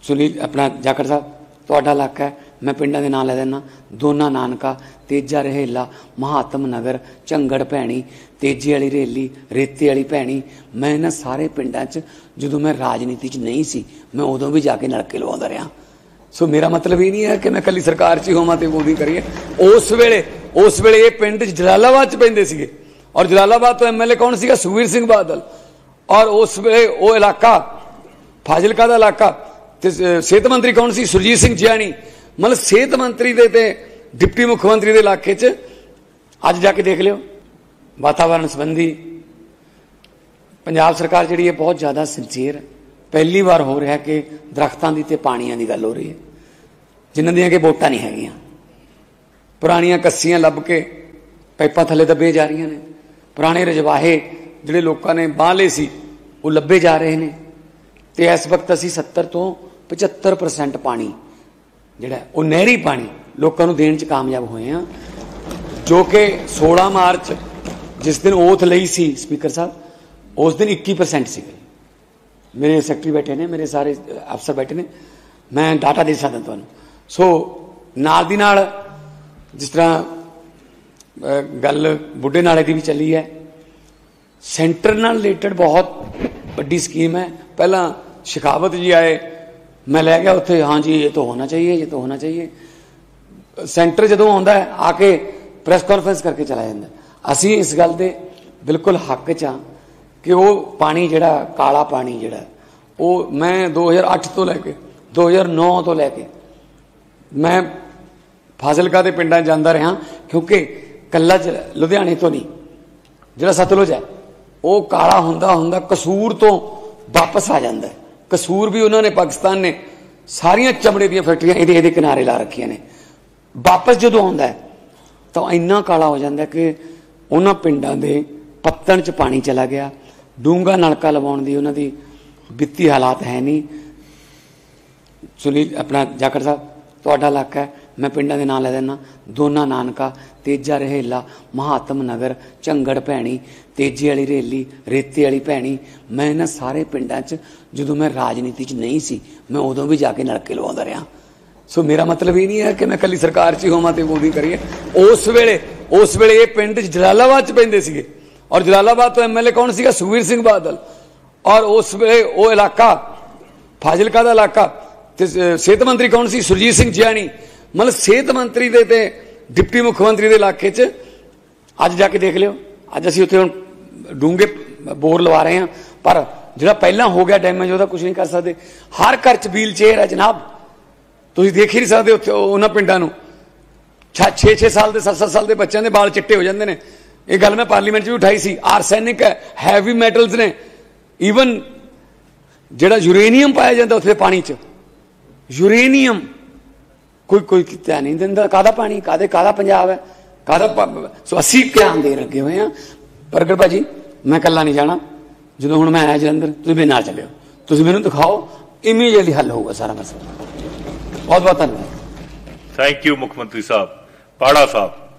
सुनील अपना जाखड़ साहब तुहाडा इलाका है, मैं पिंडां दे नाम लै देना, दोना नानका, तेजा रहेला, महात्म नगर, झंगड़ भैणी, तेजे वाली रेली, रेते वाली भैणी। मैं इन्हां सारे पिंडां च जदों मैं राजनीति च नहीं सी, मैं उदों भी जाके नलके लवाउंदा रहा। सो मेरा मतलब ये नहीं है कि मैं कली सरकार च ही होवां ते वोटिंग करिए। उस वेले ये पिंड जलालाबाद च पैंदे सीगे और जलालाबाद तो MLA कौन सीगा? सुखबीर सिंह बादल। और उस वेले वो इलाका फाजिलका दा इलाका सेहत मंत्री कौन सी? सुरजीत सिंह जियाणी। मतलब सेहत मंत्री दे डिप्टी मुख्यमंत्री के इलाके च अज जाके देख लियो। वातावरण संबंधी पंजाब सरकार जी है बहुत ज़्यादा सिंसीयर है। पहली बार हो रहा है कि दरख्तों की पानिया की गल हो रही है जिन्हों दियां कि वोटां नहीं हैगियां। पुरानियां कस्सियां लभ के पाइपां थले दबे जा रही ने। पुराने रजवाहे जिहड़े लोगों ने बांह ले सी वो लभे जा रहे हैं। तो इस वक्त असी 70 तो 75% पानी जिहड़ा वो नहरी पानी लोगों को देने कामयाब हुए हैं। जो कि 16 मार्च जिस दिन ओथ लई सी स्पीकर साहब, उस दिन 21% सी। मेरे सैकटरी बैठे ने, मेरे सारे अफसर बैठे ने, मैं डाटा दे सकदा तुहानूं। सो नाल दी नाल जिस तरह गल बुढ़े नाले की भी चली है, सेंटर नाल रिलेटेड बहुत बड़ी स्कीम है। पहला शेखावत जी आए, मैं लै गया उत्थे, हाँ जी ये तो होना चाहिए, ये तो होना चाहिए। सेंटर जदों आउंदा है आके प्रेस कॉन्फ्रेंस करके चला जाता है। असी इस गल दे बिल्कुल हक च हाँ कि वो पानी जिहड़ा काला पानी जिहड़ा वो मैं 2008 तो लैके 2009 तो लैके मैं फाजिलका दे पिंडां जांदा रहा, क्योंकि कल्ला लुधियाने तो नहीं, जिहड़ा सतलुज है वो काला हुंदा हुंदा कसूर तो वापस आ जाता है। कसूर भी उन्होंने पाकिस्तान ने सारिया चमड़े दी फैक्ट्रियां ये किनारे ला रखिया ने। वापस जो आता है तो इन्ना काला हो जाता है कि उन्होंने पिंडां दे पत्तन च पानी चला गया। डूंगा नलका लवाउण दी उन्हां दी वित्ती हालात है नहीं। सुनील अपना जाखड़ साहब तुहाडा इलाका है, मैं पिंडां दे नाम लै देना, दोना नानका, तेजा रहेला, महात्म नगर, झंगड़ भैणी, तेजे वाली रेली, रेते वाली भैणी। मैं इन्हां सारे पिंडां च जदों मैं राजनीति च नहीं सी, मैं उदों भी जाके नलके लवाउंदा रहा। सो मेरा मतलब ये नहीं है कि मैं कली सरकार च ही होवां ते वोटिंग करिए। उस वेले ये पिंड जलालाबाद च पैंदे सीगे और जलालाबाद तो MLA कौन सीगा? सुखबीर सिंह बादल। और उस वेले वो इलाका फाजिलका दा इलाका सेहत मंत्री कौन सी? सुरजीत सिंह जियाणी। मतलब सेहत मंत्री दे डिप्टी मुख्यमंत्री के इलाके च अज जाके देख लियो। अज असीं उत्थे हुण डूंगे बोर लवा रहे हैं, पर जिहड़ा पहला हो गया डैमेज वह कुछ नहीं कर सकते। हर घर च व्हील चेयर है जनाब, तुसीं देख ही नहीं सकते उत्थे उन्हां पिंडां नूं 6-6 साल के 7-7 साल के बच्चों के बाल चिट्टे हो जाते हैं। ये गल मैं पार्लीमेंट भी उठाई सी। आरसैनिक है, हैवी मैटल्स ने, ईवन जिहड़ा यूरेनियम पाया जाता उत्थे पानी च, यूरेनियम कोई ध्यान नहीं दिंदा। कादा पानी कादा पंजाब है कादा। सो असी ध्यान दे रखे हुए हैं। प्रगट भाजी मैं कला नहीं जाना, जो हुण मैं आया जलंधर, तुसीं मेरे नाल चलियो, तुसीं मैनूं दिखाओ, इमीडिएटली हल होगा सारा मसला। बहुत बहुत धन्यवाद। थैंक यू मुख्यमंत्री साहब। पाड़ा साहब।